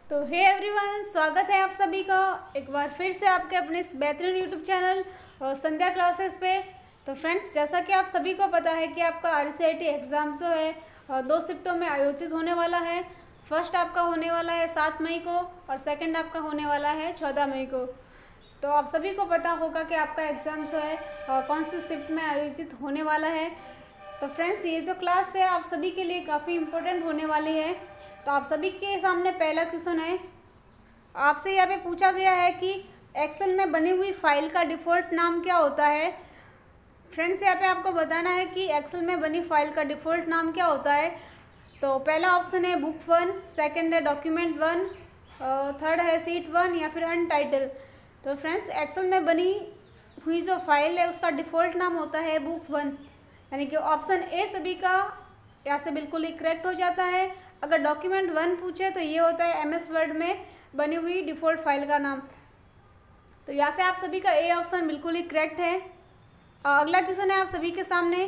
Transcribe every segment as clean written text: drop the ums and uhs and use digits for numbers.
तो hey everyone, स्वागत है आप सभी का एक बार फिर से आपके अपने इस बेहतरीन यूट्यूब चैनल और संध्या क्लासेस पे। तो फ्रेंड्स, जैसा कि आप सभी को पता है कि आपका RCIT एग्ज़ाम जो है 2 शिफ्टों में आयोजित होने वाला है। फर्स्ट आपका होने वाला है 7 मई को और सेकंड आपका होने वाला है 14 मई को। तो आप सभी को पता होगा कि आपका एग्ज़ाम जो है कौन सी शिफ्ट में आयोजित होने वाला है। तो फ्रेंड्स, ये जो क्लास है आप सभी के लिए काफ़ी इम्पोर्टेंट होने वाली है। तो आप सभी के सामने पहला क्वेश्चन है। आपसे यहाँ पे पूछा गया है कि एक्सेल में बनी हुई फाइल का डिफ़ॉल्ट नाम क्या होता है। फ्रेंड्स, यहाँ पे आपको बताना है कि एक्सेल में बनी फाइल का डिफ़ॉल्ट नाम क्या होता है। तो पहला ऑप्शन है बुक 1, सेकंड है डॉक्यूमेंट 1, थर्ड है सीट 1 या फिर अनटाइटल। तो फ्रेंड्स, एक्सेल में बनी हुई जो फाइल है उसका डिफ़ॉल्ट नाम होता है बुक 1, यानी कि ऑप्शन ए सभी का यहाँ से बिल्कुल ही करेक्ट हो जाता है। अगर डॉक्यूमेंट 1 पूछे तो ये होता है MS वर्ड में बनी हुई डिफ़ॉल्ट फाइल का नाम। तो यहाँ से आप सभी का ए ऑप्शन बिल्कुल ही करेक्ट है। अगला क्वेश्चन है आप सभी के सामने।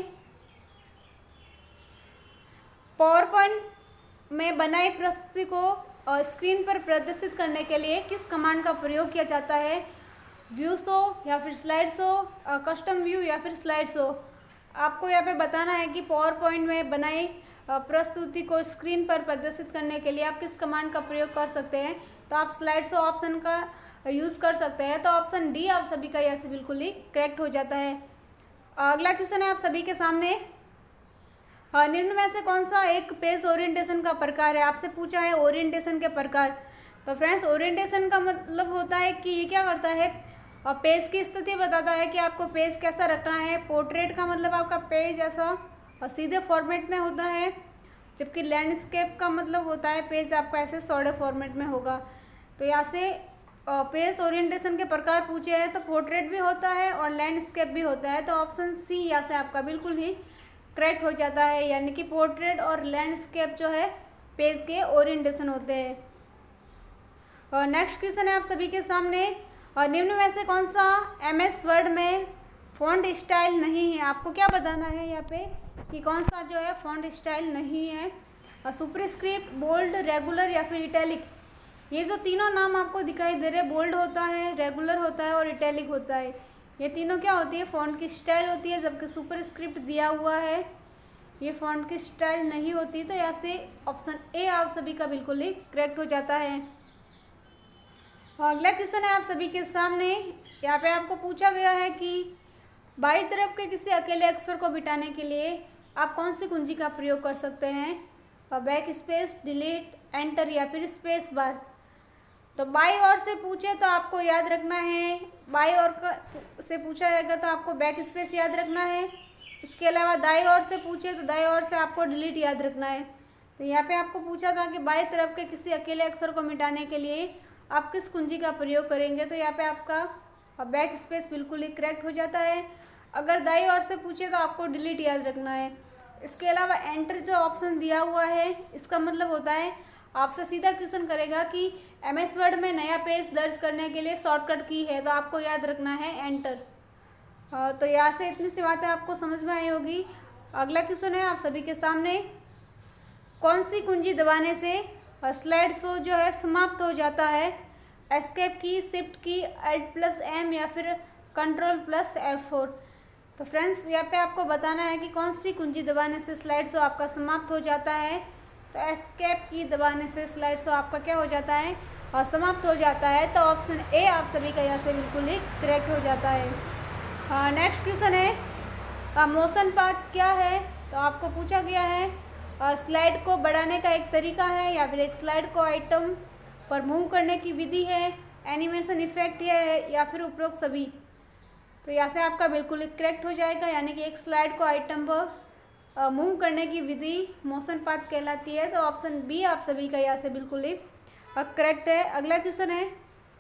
पावर पॉइंट में बनाई प्रस्तुति को स्क्रीन पर प्रदर्शित करने के लिए किस कमांड का प्रयोग किया जाता है। व्यू शो या फिर स्लाइड शो, कस्टम व्यू या फिर स्लाइड शो। आपको यहाँ पे बताना है कि पावर पॉइंट में बनाई प्रस्तुति को स्क्रीन पर प्रदर्शित करने के लिए आप किस कमांड का प्रयोग कर सकते हैं। तो आप स्लाइड शो ऑप्शन का यूज़ कर सकते हैं। तो ऑप्शन डी आप सभी का यहाँ से बिल्कुल ही करेक्ट हो जाता है। अगला क्वेश्चन है आप सभी के सामने। निम्न में से कौन सा एक पेज ओरिएंटेशन का प्रकार है। आपसे पूछा है ओरिएंटेशन के प्रकार। तो फ्रेंड्स, ओरिएंटेशन का मतलब होता है कि ये क्या करता है, पेज की स्थिति बताता है कि आपको पेज कैसा रखना है। पोर्ट्रेट का मतलब आपका पेज ऐसा सीधे फॉर्मेट में होता है, जबकि लैंडस्केप का मतलब होता है पेज आपका ऐसे चौड़े फॉर्मेट में होगा। तो यहाँ से पेज ओरिएंटेशन के प्रकार पूछे हैं तो पोर्ट्रेट भी होता है और लैंडस्केप भी होता है। तो ऑप्शन सी यहाँ से आपका बिल्कुल ही करेक्ट हो जाता है, यानी कि पोर्ट्रेट और लैंडस्केप जो है पेज के ओरिएंटेशन होते हैं। और नेक्स्ट क्वेश्चन है आप सभी के सामने। और निम्न में से कौन सा MS वर्ड में फॉन्ट स्टाइल नहीं है। आपको क्या बताना है यहाँ पे कि कौन सा जो है फॉन्ट स्टाइल नहीं है। सुपरस्क्रिप्ट, बोल्ड, रेगुलर या फिर इटैलिक। ये जो तीनों नाम आपको दिखाई दे रहे हैं, बोल्ड होता है, रेगुलर होता है और इटैलिक होता है, ये तीनों क्या होती है, फॉन्ट की स्टाइल होती है। जबकि सुपरस्क्रिप्ट दिया हुआ है, ये फॉन्ट की स्टाइल नहीं होती। तो यहाँ से ऑप्शन ए आप सभी का बिल्कुल ही करेक्ट हो जाता है। अगला क्वेश्चन है आप सभी के सामने। यहाँ पे आपको पूछा गया है कि बाईं तरफ के किसी अकेले अक्षर को मिटाने के लिए आप कौन सी कुंजी का प्रयोग कर सकते हैं। बैक स्पेस, डिलीट, एंटर या फिर स्पेस बार। तो बाईं ओर से पूछे तो आपको याद रखना है, बाईं ओर से पूछा जाएगा तो आपको बैक स्पेस याद रखना है। इसके अलावा दाईं ओर से पूछे तो दाईं ओर से आपको डिलीट याद रखना है। तो यहाँ पे आपको पूछा था कि बाईं तरफ के किसी अकेले अक्षर को मिटाने के लिए आप किस कुंजी का प्रयोग करेंगे। तो यहाँ पे आपका बैक स्पेस बिल्कुल ही करेक्ट हो जाता है। अगर दाईं ओर से पूछे तो आपको डिलीट याद रखना है। इसके अलावा एंटर जो ऑप्शन दिया हुआ है, इसका मतलब होता है आपसे सीधा क्वेश्चन करेगा कि MS वर्ड में नया पेज दर्ज करने के लिए शॉर्टकट की है, तो आपको याद रखना है एंटर। तो यहाँ से इतनी सी बातें आपको समझ में आई होगी। अगला क्वेश्चन है आप सभी के सामने। कौन सी कुंजी दबाने से स्लाइड शो जो है समाप्त हो जाता है। एस्केप की, शिफ्ट की, Alt+M या फिर Ctrl+F4। तो फ्रेंड्स, यहाँ पे आपको बताना है कि कौन सी कुंजी दबाने से स्लाइड शो आपका समाप्त हो जाता है। तो एस्केप की दबाने से स्लाइड शो आपका क्या हो जाता है और समाप्त हो जाता है। तो ऑप्शन ए आप सभी का यहाँ से बिल्कुल ही करेक्ट हो जाता है। नेक्स्ट क्वेश्चन है मोशन पाथ क्या है। तो आपको पूछा गया है स्लाइड को बढ़ाने का एक तरीका है या फिर एक स्लाइड को आइटम पर मूव करने की विधि है, एनिमेशन इफेक्ट है या फिर उपरोक्त सभी। तो यहाँ से आपका बिल्कुल करेक्ट हो जाएगा, यानी कि एक स्लाइड को आइटम पर मूव करने की विधि मोशन पाथ कहलाती है। तो ऑप्शन बी आप सभी का यहाँ से बिल्कुल ही करेक्ट है। अगला क्वेश्चन है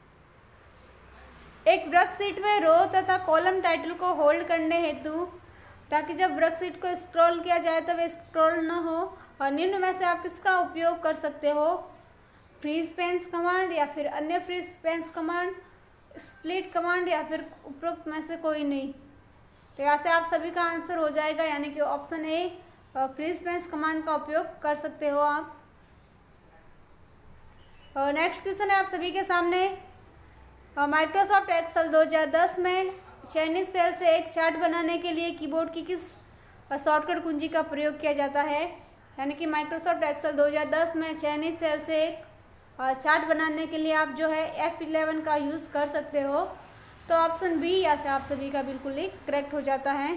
एक वर्कशीट में रो तथा कॉलम टाइटल को होल्ड करने हेतु, ताकि जब वर्कशीट को स्क्रॉल किया जाए तो वे स्क्रॉल न हो, और निम्न में से आप किसका उपयोग कर सकते हो। फ्रीज पेंस कमांड या फिर अन्य freeze panes command, split command या फिर उपरोक्त में से कोई नहीं। तो यहाँ से आप सभी का आंसर हो जाएगा, यानी कि option A freeze panes command का उपयोग कर सकते हो आप। और नेक्स्ट क्वेश्चन है आप सभी के सामने, माइक्रोसॉफ्ट एक्सेल 2010 में चयनित सेल से एक चार्ट बनाने के लिए कीबोर्ड की किस शॉर्टकट कुंजी का प्रयोग किया जाता है। यानी कि माइक्रोसॉफ्ट एक्सेल 2010 में चयनित सेल से एक चार्ट बनाने के लिए आप जो है F11 का यूज़ कर सकते हो। तो ऑप्शन बी यहाँ से आप सभी का बिल्कुल ही करेक्ट हो जाता है।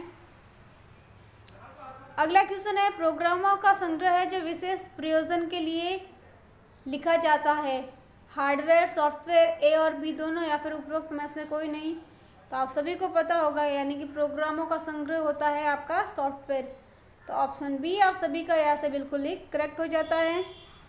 अगला क्वेश्चन है, प्रोग्रामों का संग्रह है जो विशेष प्रयोजन के लिए लिखा जाता है। हार्डवेयर, सॉफ्टवेयर, ए और बी दोनों या फिर उपरोक्त में से कोई नहीं। तो आप सभी को पता होगा, यानी कि प्रोग्रामों का संग्रह होता है आपका सॉफ्टवेयर। तो ऑप्शन बी आप सभी का यहाँ से बिल्कुल ही करेक्ट हो जाता है।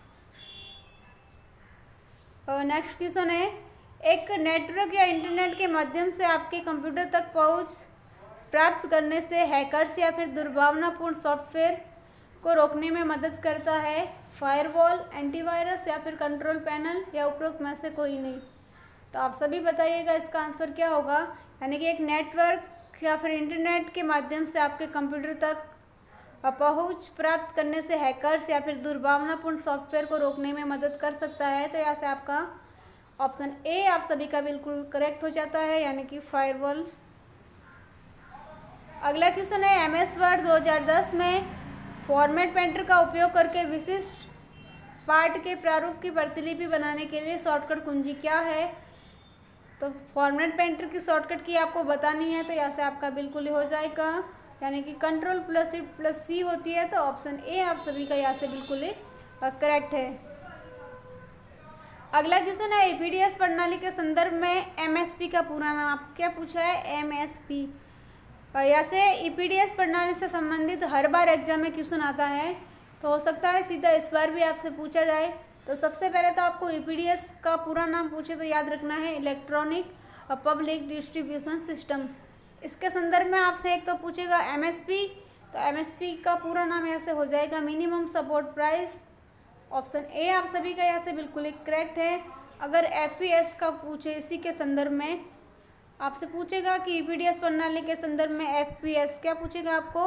और नेक्स्ट क्वेश्चन है, एक नेटवर्क या इंटरनेट के माध्यम से आपके कंप्यूटर तक पहुँच प्राप्त करने से हैकर्स या फिर दुर्भावनापूर्ण सॉफ्टवेयर को रोकने में मदद करता है। फायरवॉल, एंटीवायरस या फिर कंट्रोल पैनल या उपरोक्त में से कोई नहीं। तो आप सभी बताइएगा इसका आंसर क्या होगा। यानी कि एक नेटवर्क या फिर इंटरनेट के माध्यम से आपके कंप्यूटर तक पहुंच प्राप्त करने से हैकर्स या फिर दुर्भावनापूर्ण सॉफ्टवेयर को रोकने में मदद कर सकता है। तो यहाँ से आपका ऑप्शन ए आप सभी का बिल्कुल करेक्ट हो जाता है, यानी कि फायरवॉल। अगला क्वेश्चन है, MS वर्ड 2010 में फॉर्मेट पेंटर का उपयोग करके विशिष्ट पाठ के प्रारूप की प्रतिलिपि बनाने के लिए शॉर्टकट कुंजी क्या है। तो फॉर्मेट पेंटर की शॉर्टकट की आपको बतानी है। तो यहाँ से आपका बिल्कुल ही हो जाएगा, यानी कि Ctrl+C होती है। तो ऑप्शन ए आप सभी का यहाँ से बिल्कुल ही करेक्ट है। अगला क्वेश्चन है, EPDS प्रणाली के संदर्भ में MSP का पूरा नाम आप क्या पूछा है, MSP। यहाँ से EPDS प्रणाली से संबंधित हर बार एग्जाम में क्वेश्चन आता है, तो हो सकता है सीधा इस बार भी आपसे पूछा जाए। तो सबसे पहले तो आपको EPDS का पूरा नाम पूछे तो याद रखना है इलेक्ट्रॉनिक पब्लिक डिस्ट्रीब्यूशन सिस्टम। इसके संदर्भ में आपसे एक तो पूछेगा MSP। तो MSP का पूरा नाम यहाँ से हो जाएगा minimum support price. Option A आप सभी का यहाँ से बिल्कुल ही करेक्ट है। अगर FES का पूछे इसी के संदर्भ में आपसे पूछेगा कि EPDS प्रणाली के संदर्भ में FPS क्या पूछेगा आपको,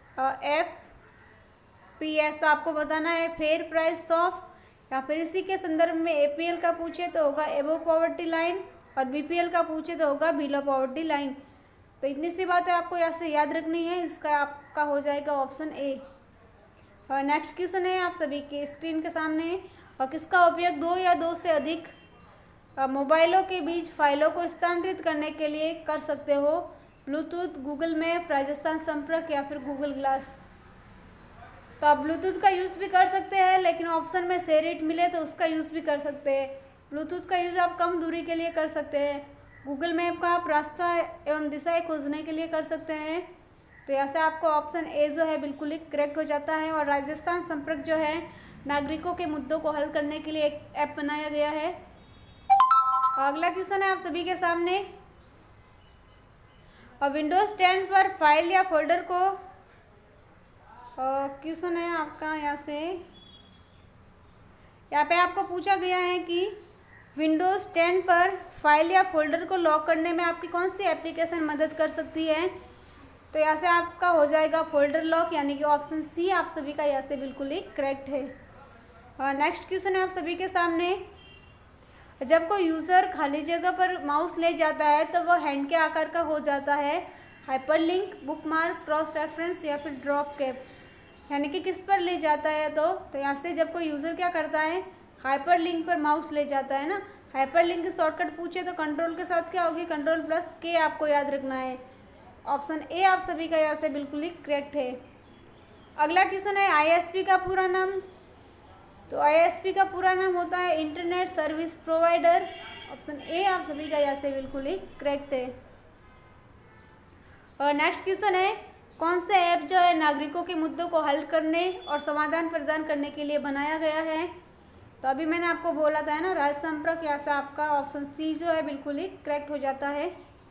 FPS। तो आपको बताना है फेयर प्राइस ऑफ, या फिर इसी के संदर्भ में APL का पूछे तो होगा एबो पॉवर्टी लाइन, और BPL का पूछे तो होगा बिलो पॉवर्टी लाइन। तो इतनी सी बातें आपको यहाँ से याद रखनी है। इसका आपका हो जाएगा ऑप्शन ए। और नेक्स्ट क्वेश्चन है आप सभी के स्क्रीन के सामने, और किसका उपयोग दो या दो से अधिक मोबाइलों के बीच फाइलों को स्थानांतरित करने के लिए कर सकते हो। ब्लूटूथ, गूगल मैप, राजस्थान संपर्क या फिर गूगल ग्लास। तो आप ब्लूटूथ का यूज़ भी कर सकते हैं, लेकिन ऑप्शन में शेयर इट मिले तो उसका यूज़ भी कर सकते हैं। ब्लूटूथ का यूज़ आप कम दूरी के लिए कर सकते हैं। गूगल मैप का आप रास्ता एवं दिशाएं खोजने के लिए कर सकते हैं। तो यहाँ से आपको ऑप्शन ए जो है बिल्कुल ही करेक्ट हो जाता है। और राजस्थान संपर्क जो है नागरिकों के मुद्दों को हल करने के लिए एक ऐप बनाया गया है। अगला क्वेश्चन है आप सभी के सामने, और विंडोज़ 10 पर फाइल या फोल्डर को क्वेश्चन है आपका यहाँ पे आपको पूछा गया है कि विंडोज़ 10 पर फाइल या फोल्डर को लॉक करने में आपकी कौन सी एप्लीकेशन मदद कर सकती है। तो यहाँ से आपका हो जाएगा फोल्डर लॉक, यानी कि ऑप्शन सी आप सभी का यहाँ से बिल्कुल ही करेक्ट है। और नेक्स्ट क्वेश्चन है आप सभी के सामने, जब कोई यूज़र खाली जगह पर माउस ले जाता है तो वह हैंड के आकार का हो जाता है। हाइपरलिंक, बुकमार्क, क्रॉस रेफरेंस या फिर ड्रॉप कैप। यानी कि किस पर ले जाता है। तो यहाँ से जब कोई यूज़र क्या करता है, हाइपरलिंक पर माउस ले जाता है ना। हाइपरलिंक की शॉर्टकट पूछे तो कंट्रोल के साथ क्या होगी, Ctrl+K आपको याद रखना है। ऑप्शन ए आप सभी का यहाँ से बिल्कुल ही करेक्ट है। अगला क्वेश्चन है, ISP का पूरा नाम। तो ISP का पूरा नाम होता है internet service provider. Option A आप सभी का यहाँ से बिल्कुल ही करेक्ट है। और नेक्स्ट क्वेश्चन है, कौन से ऐप जो है नागरिकों के मुद्दों को हल करने और समाधान प्रदान करने के लिए बनाया गया है। तो अभी मैंने आपको बोला था ना, राज्य संपर्क। यहाँ से आपका ऑप्शन सी जो है बिल्कुल ही करेक्ट हो जाता है।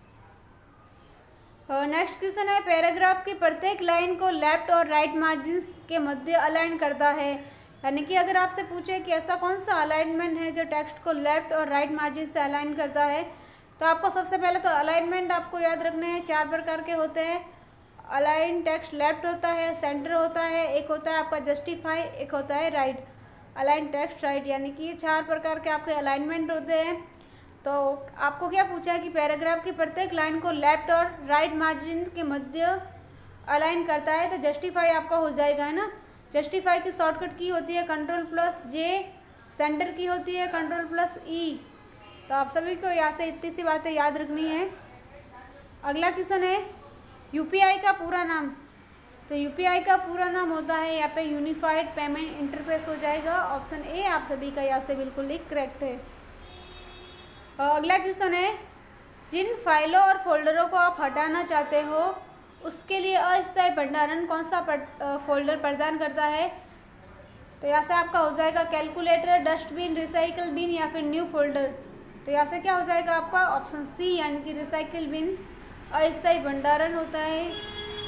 और नेक्स्ट क्वेश्चन है, पैराग्राफ की प्रत्येक लाइन को लेफ्ट और राइट मार्जिन्स के मध्य अलाइन करता है। यानी कि अगर आपसे पूछे कि ऐसा कौन सा अलाइनमेंट है जो टेक्स्ट को लेफ्ट और राइट मार्जिन से अलाइन करता है, तो आपको सबसे पहले तो अलाइनमेंट आपको याद रखने हैं। 4 प्रकार के होते हैं। अलाइन टेक्स्ट लेफ्ट होता है, सेंटर होता है, एक होता है आपका जस्टिफाई, एक होता है राइट। अलाइन टेक्स्ट राइट, यानी कि ये 4 प्रकार के आपके अलाइनमेंट होते हैं। तो आपको क्या पूछा है कि पैराग्राफ की प्रत्येक लाइन को लेफ्ट और राइट मार्जिन के मध्य अलाइन करता है, तो जस्टिफाई आपका हो जाएगा, है ना। जस्टिफाई की शॉर्टकट की होती है Ctrl+J, सेंटर की होती है Ctrl+E। तो आप सभी को यहाँ से इतनी सी बातें याद रखनी है। अगला क्वेश्चन है यूपीआई का पूरा नाम। तो यूपीआई का पूरा नाम होता है यहाँ पे यूनिफाइड पेमेंट इंटरफेस हो जाएगा। ऑप्शन ए आप सभी का यहाँ से बिल्कुल ही करेक्ट है। अगला क्वेश्चन है जिन फाइलों और फोल्डरों को आप हटाना चाहते हो उसके लिए अस्थायी भंडारण कौन सा फोल्डर प्रदान करता है। तो यहाँ से आपका हो जाएगा कैलकुलेटर, डस्टबिन, रिसाइकल बिन या फिर न्यू फोल्डर। तो यहाँ से क्या हो जाएगा आपका ऑप्शन सी, यानी कि रिसाइकल बिन अस्थायी भंडारण होता है।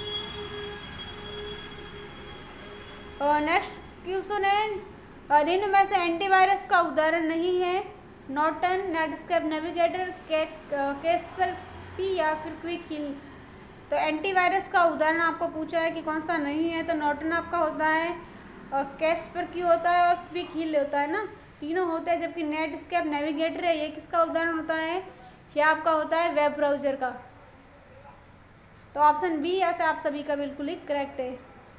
और नेक्स्ट क्वेश्चन है निम्न में से एंटीवायरस का उदाहरण नहीं है। नॉर्टन, नेटस्केप नेविगेटर, कैस्परपी या फिर क्विक हिल। तो एंटीवायरस का उदाहरण आपको पूछा है कि कौन सा नहीं है। तो नॉर्टन आपका होता है और कैस्परपी होता है और क्विक हिल होता है ना, तीनों होते हैं। जबकि नेटस्केप नेविगेटर है, ये किसका उदाहरण होता है, ये आपका होता है वेब ब्राउज़र का। तो ऑप्शन बी ऐसे आप सभी का बिल्कुल ही करेक्ट है।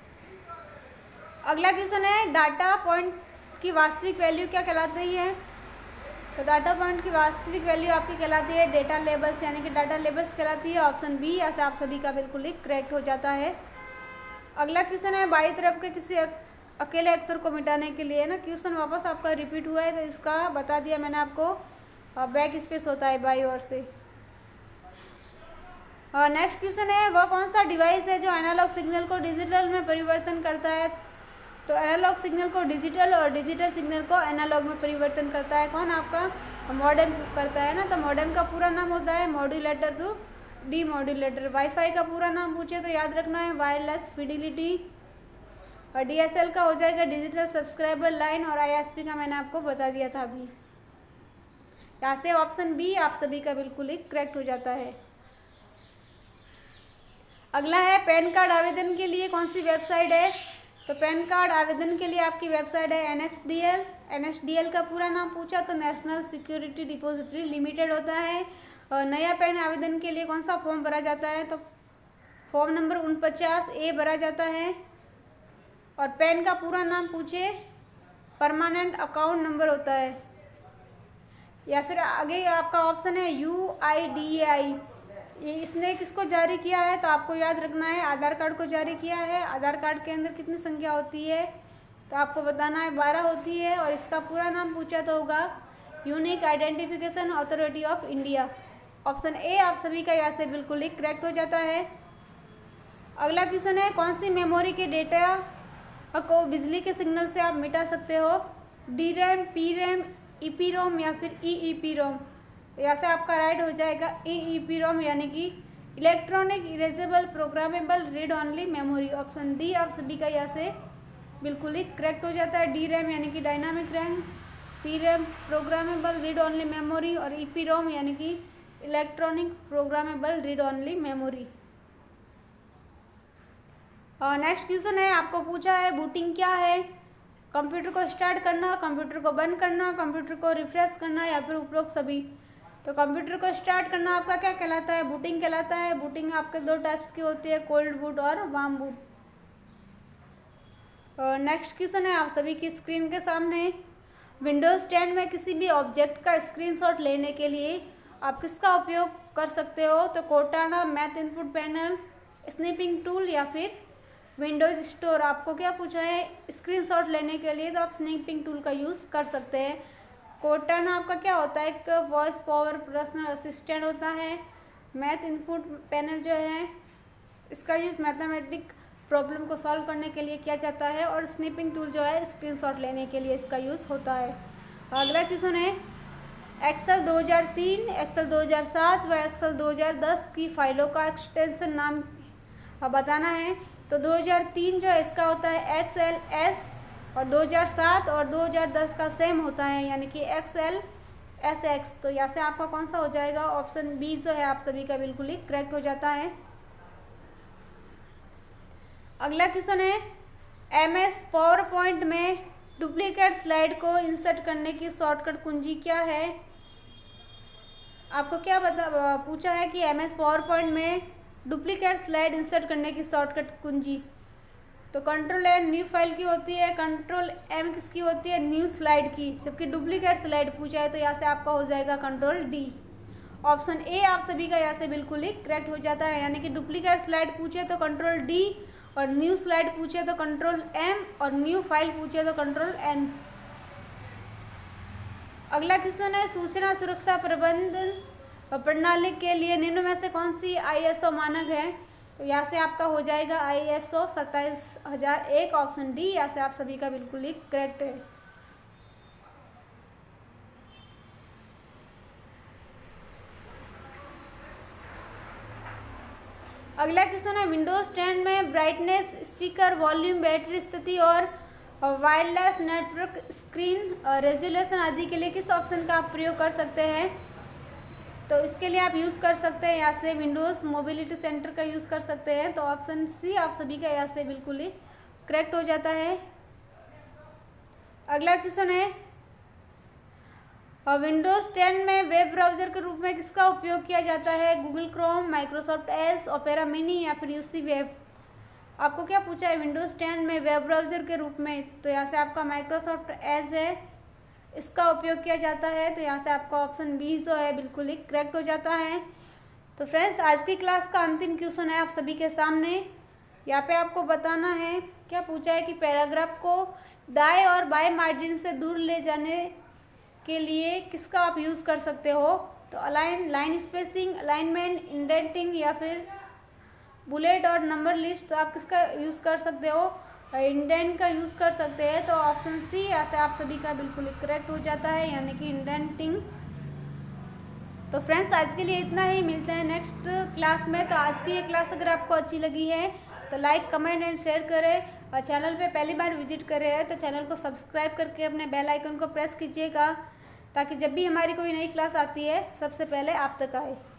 अगला क्वेश्चन है डाटा पॉइंट की वास्तविक वैल्यू क्या कहलाती है। तो डाटा पॉइंट की वास्तविक वैल्यू आपकी कहलाती है डेटा लेबल्स, यानी कि डाटा लेबल्स कहलाती है। ऑप्शन बी ऐसे आप सभी का बिल्कुल ही करेक्ट हो जाता है। अगला क्वेश्चन है बाई तरफ के किसी अकेले अक्षर को मिटाने के लिए, ना क्वेश्चन वापस आपका रिपीट हुआ है तो इसका बता दिया मैंने आपको, बैक स्पेस होता है बाई ओर से। और नेक्स्ट क्वेश्चन है वह कौन सा डिवाइस है जो एनालॉग सिग्नल को डिजिटल में परिवर्तन करता है। तो एनालॉग सिग्नल को डिजिटल और डिजिटल सिग्नल को एनालॉग में परिवर्तन करता है कौन, आपका मॉडेम करता है ना। तो मॉडेम का पूरा नाम होता है मॉड्यूलेटर टू डीमॉड्यूलेटर। वाईफाई का पूरा नाम पूछे तो याद रखना है वायरलेस फिडिलिटी। और डीएसएल का हो जाएगा डिजिटल सब्सक्राइबर लाइन। और आईएसपी का मैंने आपको बता दिया था अभी। यहाँ से ऑप्शन बी आप सभी का बिल्कुल ही करेक्ट हो जाता है। अगला है पैन कार्ड आवेदन के लिए कौन सी वेबसाइट है। तो पैन कार्ड आवेदन के लिए आपकी वेबसाइट है NSDL। NSDL का पूरा नाम पूछा तो नेशनल सिक्योरिटी डिपॉजिटरी लिमिटेड होता है। और नया पैन आवेदन के लिए कौन सा फॉर्म भरा जाता है। तो फॉर्म नंबर 49A भरा जाता है। और पैन का पूरा नाम पूछे परमानेंट अकाउंट नंबर होता है। या फिर आगे आपका ऑप्शन है UIDAI। ये इसने किसको जारी किया है। तो आपको याद रखना है आधार कार्ड को जारी किया है। आधार कार्ड के अंदर कितनी संख्या होती है तो आपको बताना है 12 होती है। और इसका पूरा नाम पूछा तो होगा unique identification authority of India. Option A आप सभी का यहाँ से बिल्कुल ही करेक्ट हो जाता है। अगला क्वेश्चन है कौन सी मेमोरी के डेटा को बिजली के सिग्नल से आप मिटा सकते हो। DRAM, PRAM, EPROM या फिर EEPROM। यहाँ से आपका राइट हो जाएगा EEPROM, यानी कि electronic erasable programmable read only memory. Option D आप सभी का यहाँ से बिल्कुल ही करेक्ट हो जाता है। DRAM यानी कि dynamic RAM, PRAM programmable read only memory और EPROM यानी कि electronic programmable read only memory. और नेक्स्ट क्वेश्चन है आपको पूछा है बूटिंग क्या है। कंप्यूटर को स्टार्ट करना, कंप्यूटर को बंद करना, कंप्यूटर को रिफ्रेश करना या फिर उपरोक्त सभी। तो कंप्यूटर को स्टार्ट करना आपका क्या कहलाता है, बूटिंग कहलाता है। बूटिंग आपके 2 टाइप्स की होती है, कोल्ड बूट और वार्म बूट। और नेक्स्ट क्वेश्चन है आप सभी की स्क्रीन के सामने, विंडोज़ 10 में किसी भी ऑब्जेक्ट का स्क्रीनशॉट लेने के लिए आप किसका उपयोग कर सकते हो। तो Cortana, math input panel, snipping tool या फिर विंडोज स्टोर। आपको क्या पूछा है स्क्रीनशॉट लेने के लिए, तो आप स्नैपिंग टूल का यूज़ कर सकते हैं। कोर्टाना आपका क्या होता है, एक वॉइस पावर पर्सनल असिस्टेंट होता है। मैथ इनपुट पैनल जो है इसका यूज़ मैथमेटिक प्रॉब्लम को सॉल्व करने के लिए किया जाता है। और स्नैपिंग टूल जो है स्क्रीनशॉट लेने के लिए इसका यूज़ होता है। अगला क्वेश्चन है एक्सेल 2003, एक्सेल 2007 व एक्सेल 2010 की फाइलों का एक्सटेंशन नाम बताना है। तो 2003 जो है इसका होता है XLS और 2007 और 2010 का सेम होता है, यानी कि XLSX। तो यहाँ से आपका कौन सा हो जाएगा, ऑप्शन बी जो है आप सभी का बिल्कुल ही करेक्ट हो जाता है। अगला क्वेश्चन है MS पावर पॉइंट में डुप्लीकेट स्लाइड को इंसर्ट करने की शॉर्टकट कुंजी क्या है? आपको क्या पूछा है कि MS पावरपॉइंट में डुप्लीकेट स्लाइड इंसर्ट करने की शॉर्टकट कुंजी। तो Ctrl+N न्यू फाइल की होती है, Ctrl+M किसकी होती है? न्यू स्लाइड की। जबकि डुप्लीकेट स्लाइड पूछा है तो यहाँ से आपका हो जाएगा Ctrl+D। ऑप्शन ए आप सभी का यहाँ से बिल्कुल ही करेक्ट हो जाता है, यानी कि डुप्लीकेट स्लाइड पूछे तो Ctrl+D और न्यू स्लाइड पूछे तो Ctrl+M और न्यू फाइल पूछे तो Ctrl+N। अगला क्वेश्चन है, सूचना सुरक्षा प्रबंधन प्रणाली के लिए निम्न में से कौन सी ISO मानक है? तो यहाँ से आपका हो जाएगा ISO 27001 ऑप्शन डी। यहाँ से आप सभी का बिल्कुल ही करेक्ट है। अगला क्वेश्चन है, विंडोज 10 में ब्राइटनेस, स्पीकर वॉल्यूम, बैटरी स्थिति और वायरलेस नेटवर्क स्क्रीन रेजोल्यूशन आदि के लिए किस ऑप्शन का आप प्रयोग कर सकते हैं? तो इसके लिए आप यूज़ कर सकते हैं यहाँ से विंडोज़ मोबिलिटी सेंटर का यूज़ कर सकते हैं। तो ऑप्शन सी आप सभी का यहाँ से बिल्कुल ही करेक्ट हो जाता है। अगला क्वेश्चन है, विंडोज़ 10 में वेब ब्राउज़र के रूप में किसका उपयोग किया जाता है? Google Chrome, Microsoft Edge, Opera Mini या फिर यूसी वेब। आपको क्या पूछा है विंडोज़ 10 में वेब ब्राउज़र के रूप में? तो यहाँ से आपका माइक्रोसॉफ्ट एज है, इसका उपयोग किया जाता है। तो यहाँ से आपका ऑप्शन बी जो है बिल्कुल ही करेक्ट हो जाता है। तो फ्रेंड्स, आज की क्लास का अंतिम क्वेश्चन है आप सभी के सामने। यहाँ पे आपको बताना है, क्या पूछा है कि पैराग्राफ को दाएं और बाएं मार्जिन से दूर ले जाने के लिए किसका आप यूज़ कर सकते हो? तो align, line spacing, alignment, indenting या फिर बुलेट और नंबर लिस्ट। तो आप किसका यूज़ कर सकते हो? इंडेंट का यूज़ कर सकते हैं। तो ऑप्शन सी यहाँ से आप सभी का बिल्कुल करेक्ट हो जाता है, यानी कि इंडेंटिंग। तो फ्रेंड्स, आज के लिए इतना ही, मिलते हैं नेक्स्ट क्लास में। तो आज की ये क्लास अगर आपको अच्छी लगी है तो लाइक, कमेंट एंड शेयर करें, और चैनल पे पहली बार विजिट कर रहे हैं तो चैनल को सब्सक्राइब करके अपने बेल आइकन को प्रेस कीजिएगा, ताकि जब भी हमारी कोई नई क्लास आती है सबसे पहले आप तक आए।